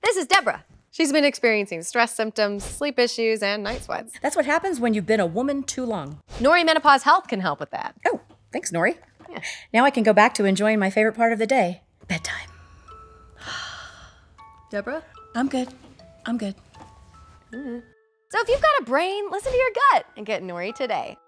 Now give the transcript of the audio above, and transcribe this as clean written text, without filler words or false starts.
This is Deborah. She's been experiencing stress symptoms, sleep issues, and night sweats. That's what happens when you've been a woman too long. Nouri Menopause Health can help with that. Oh, thanks, Nouri. Yeah. Now I can go back to enjoying my favorite part of the day, bedtime. Deborah? I'm good. I'm good. So if you've got a brain, listen to your gut and get Nouri today.